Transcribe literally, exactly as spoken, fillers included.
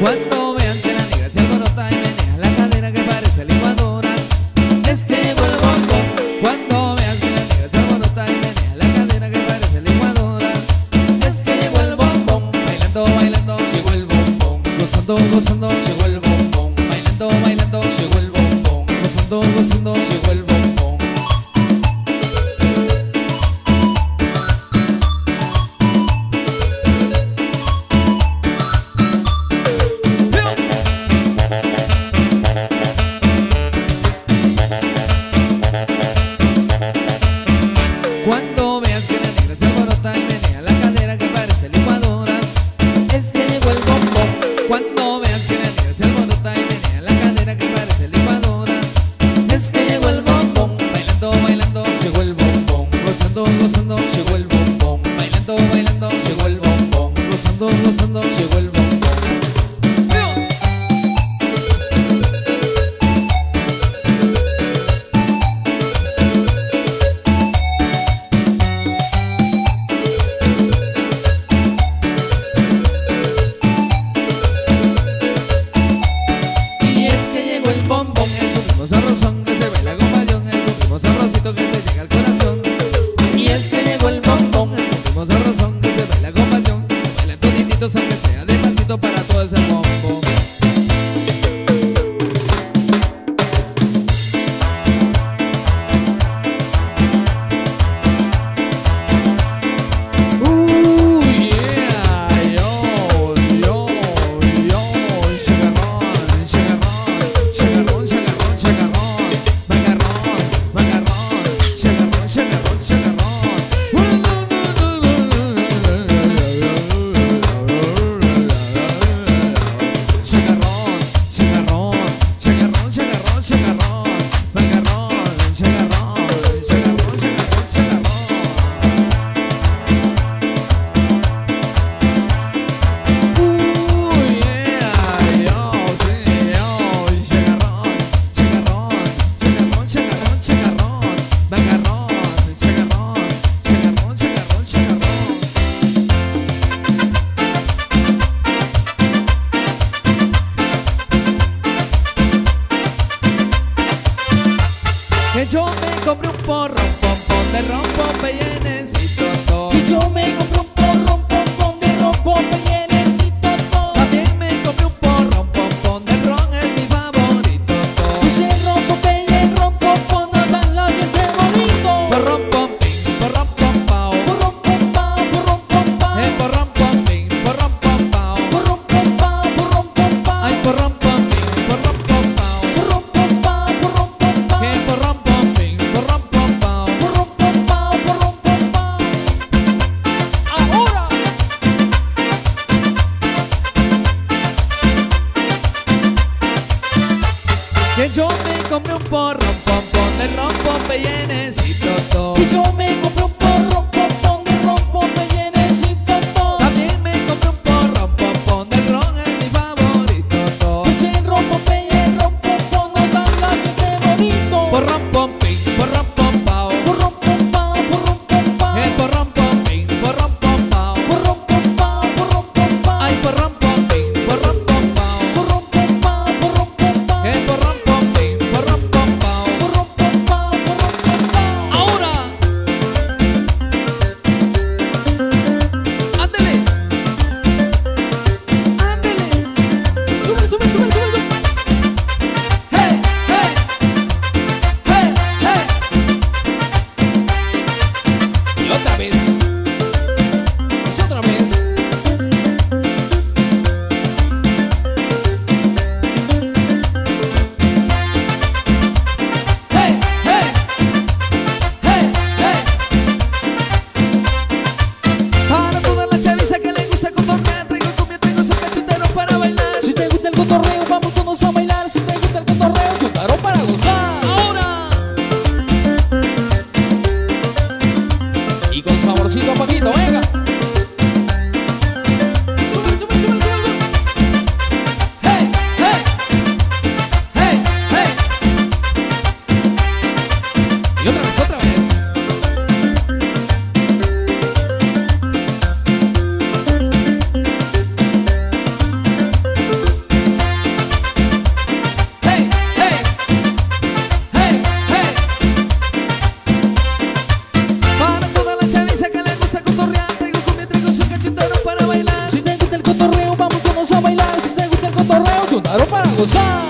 Cuando vean que la negra se alborota y menea la cadera que parece licuadora, es que llegó el bombón. Cuando vean que la negra se alborota y menea la cadera que parece licuadora, es que llegó el bombón. Bailando, bailando, llegó el bombón. Gozando, gozando, llegó el bombón. Bailando, bailando, llegó el bombón. Gozando, gozando, llegó el bombón. Cuando veas que la negra se alborota y menea la cadera que parece licuadora, es que llegó el bombón. Cuando veas que la negra se alborota y menea la cadera que parece licuadora, es que llegó el bombón. Bailando, bailando, llegó el bombón. Gozando, gozando, llegó el bombón. Bailando, bailando, llegó el bombón. Gozando, gozando, llegó el bombón. El bombón es un ritmo sabrosón que se baila con pasión, es un ritmo sabrosito que te llega al corazón. Y es que llegó el bombón, es un ritmo sabrosón que se baila con pasión, baila todititos aunque sea despacito para todo ese bombo. Que yo me compré un porrón, pompón de ron, pompe y enecito todo. Y yo me compré un porrón, pompón de ron, pompe y enecito todo. También me compré un porrón, pompón de ron, es mi favorito todo. Y el ron, pompe y el ron, pompón no dan la bien de bonito. Porrón, pompín, porrón, pompao. Porrón, pompao, porrón, pompao. El porrón, pompín, porrón, pompao. Porrón, pompao, porrón, pompao. Ay, porrón, pompín, porrón, pompao. Porrón, pompao, porrón, pompao. El porrón, pompín, porrón, pompao. Porrón, pompao, porrón, pompao. Ahora. Que yo me compré un porrón, pompón de ron, pompe y enecito todo. Y yo me compré un porrón, pompón de ron, pompe y enecito todo. También me compré un porrón, pompón de ron, es mi favorito todo. Y el ron, pompe y el ron, pompón no dan la bien de bonito. Porrón, pompín, porrón, pompao. Porrón, pompao, porrón, pompao. El porrón, pompín, porrón, pompao. Porrón, pompao, porrón, pompao. Ay, porrón, pompín, porrón, pompao. Porrón, pompao, porrón, pompao. El porrón, pompín, porrón, pompao. Porrón, gozar.